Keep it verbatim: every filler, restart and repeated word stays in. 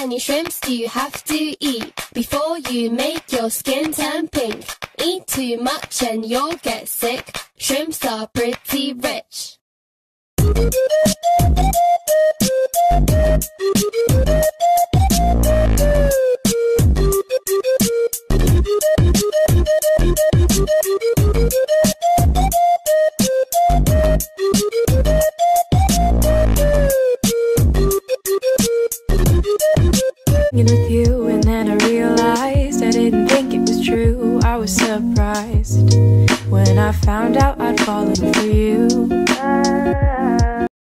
many shrimps do you have to eat before you make your skin turn pink? Eat too much and you'll get sick. Shrimps are pretty rich. With you, and then I realized I didn't think it was true. I was surprised when I found out I'd fallen for you.